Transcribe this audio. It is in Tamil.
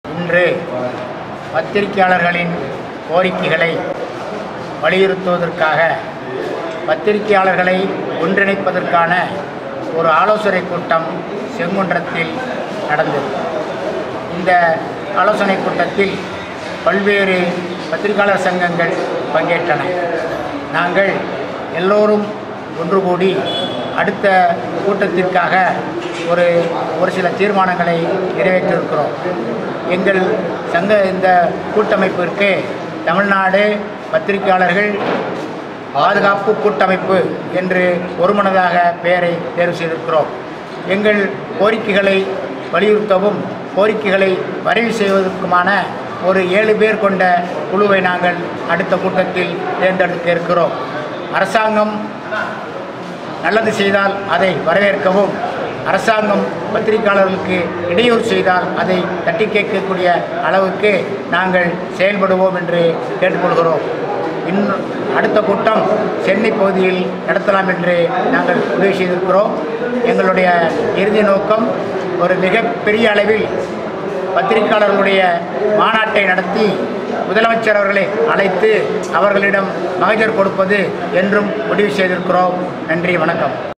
இன்று பத்திரிகையாளர்களின் கோரிக்கைகளை வலியுறுத்துவதற்காக பத்திரிகையாளர்களை ஒன்றிணைப்பதற்கான ஒரு ஆலோசனை கூட்டம் செங்குன்றத்தில் நடந்தது. இந்த ஆலோசனை கூட்டத்தில் பல்வேறு பத்திரிகையாளர் சங்கங்கள் பங்கேற்றன. நாங்கள் எல்லோரும் ஒன்று கூடி அடுத்த கூட்டத்திற்காக ஒரு சில தீர்மானங்களை நிறைவேற்றியிருக்கிறோம். எங்கள் இந்த கூட்டமைப்பிற்கு தமிழ்நாடு பத்திரிகையாளர்கள் பாதுகாப்பு கூட்டமைப்பு என்று ஒருமனதாக பெயரை தேர்வு செய்திருக்கிறோம். எங்கள் கோரிக்கைகளை வலியுறுத்தவும் கோரிக்கைகளை வரைவு செய்வதற்குமான ஒரு 7 பேர் கொண்ட குழுவை நாங்கள் அடுத்த கூட்டத்தில் தேர்ந்தெடுக்க இருக்கிறோம். அரசாங்கம் நல்லது செய்தால் அதை வரவேற்கவும், அரசாங்கம் பத்திரிகையாளர்களுக்கு இடையூறு செய்தால் அதை தட்டி கேட்கக்கூடிய அளவுக்கு நாங்கள் செயல்படுவோம் என்று கேட்டுக்கொள்கிறோம். இன்னும் அடுத்த கூட்டம் சென்னை பகுதியில் நடத்தலாம் என்று நாங்கள் முடிவு செய்திருக்கிறோம். எங்களுடைய இறுதி நோக்கம் ஒரு மிகப்பெரிய அளவில் பத்திரிகையாளர்களுடைய மாநாட்டை நடத்தி முதலமைச்சர் அவர்களை அழைத்து அவர்களிடம் மகஜர் கொடுப்பது என்றும் முடிவு செய்திருக்கிறோம். நன்றி, வணக்கம்.